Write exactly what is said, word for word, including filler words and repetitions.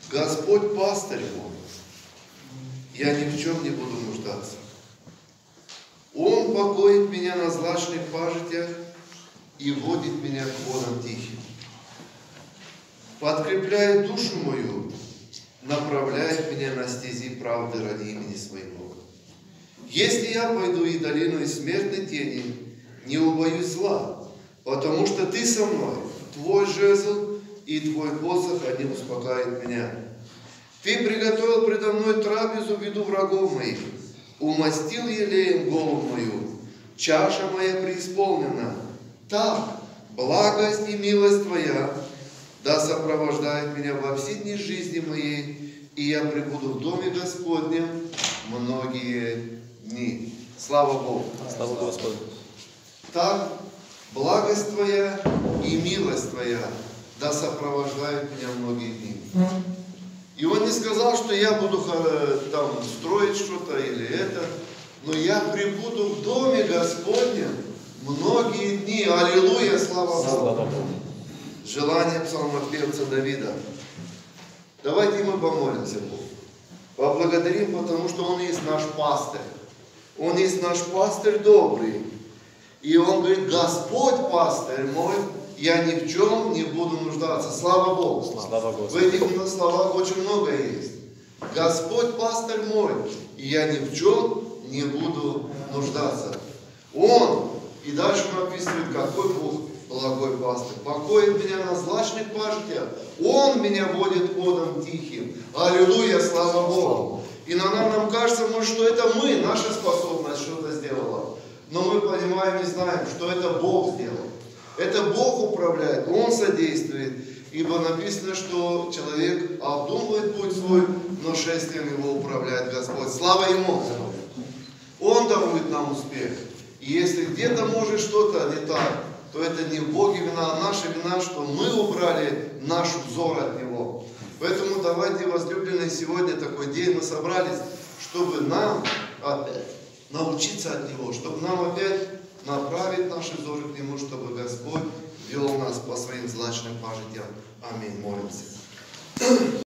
Господь пастырь мой, я ни в чем не буду нуждаться. Он покоит меня на злачных пажитях и водит меня к водам тихим. Подкрепляет душу мою, направляет меня на стези правды ради имени своего. Если я пойду и долину смертной тени, не убоюсь зла, потому что ты со мной, твой жезл и твой посох, они успокаивают меня. Ты приготовил предо мной трапезу в виду врагов моих, умастил елеем голову мою, чаша моя преисполнена. Так, благость и милость твоя да сопровождает меня во все дни жизни моей, и я пребуду в доме Господнем многие дни. Слава Богу! Слава Господу! Так, благость твоя и милость твоя да сопровождают меня многие дни. И он не сказал, что я буду там строить что-то или это, но я пребуду в доме Господнем многие дни. Аллилуйя, слава Богу! Желание псалмопевца Давида. Давайте мы помолимся Богу. Поблагодарим, потому что Он есть наш пастырь. Он есть наш пастырь добрый. И Он говорит: Господь пастырь мой, я ни в чем не буду нуждаться. Слава Богу! Слава В этих словах очень много есть. Господь пастырь мой, и я ни в чем не буду нуждаться. Он, и дальше он описывает, какой Бог благой пастырь. Покоит меня на злачных пажитях. Он меня водит водом тихим. Аллилуйя, слава Богу! И на нам, нам кажется, может, что это мы, наша способность что-то сделала. Но мы понимаем и знаем, что это Бог сделал. Это Бог управляет, Он содействует. Ибо написано, что человек обдумывает путь свой, но шествием его управляет Господь. Слава Ему! Он дарует нам успех. И если где-то может что-то не так, то это не в Боге вина, а наша вина, что мы убрали наш взор от Него. Поэтому давайте, возлюбленные, сегодня такой день мы собрались, чтобы нам опять научиться от Него, чтобы нам опять направить наши взоры к Нему, чтобы Господь вел нас по своим злачным пажитям. Аминь. Молимся.